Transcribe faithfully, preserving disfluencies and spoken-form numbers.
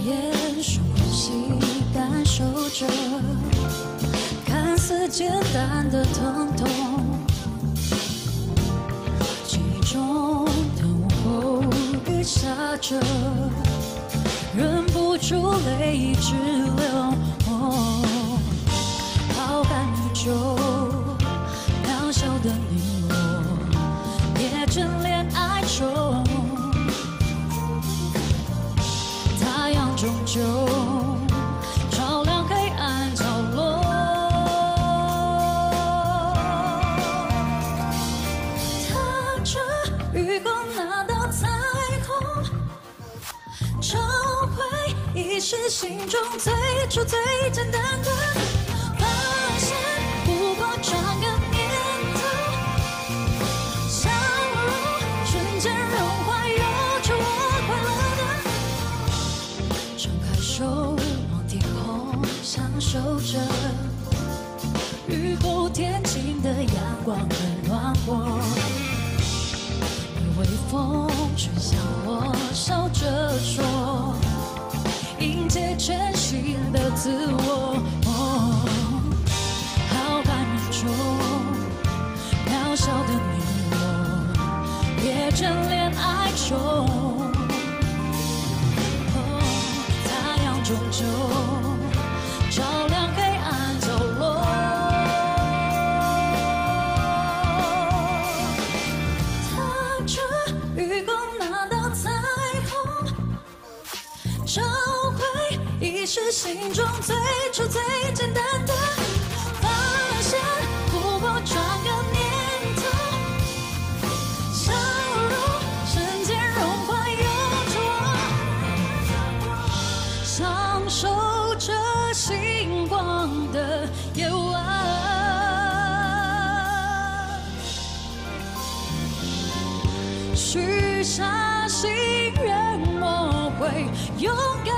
眼，深呼吸，感受着看似简单的疼痛。记忆中的午后，雨下着，忍不住泪已直流。哦，好感宇宙，渺小的你我，别眷恋爱中。太阳终究照亮黑暗角落，踏着余光那道彩虹，找回遗失心中最初最简单的发现，不过转个念头，笑容瞬间融化，有着我快乐的。张开手望天空，享受着雨后天晴的阳光很暖和。微风吹向我，笑着说，迎接全新的自我。哦，好感宇宙，渺小的你我，别眷恋爱中。哦，太阳终究照亮黑暗角落。余光那道彩虹，找回遗失心中最初最简单的发现，不过转个念头，笑容瞬间融化，有着我，享受着星光的夜晚。许下心愿，我会勇敢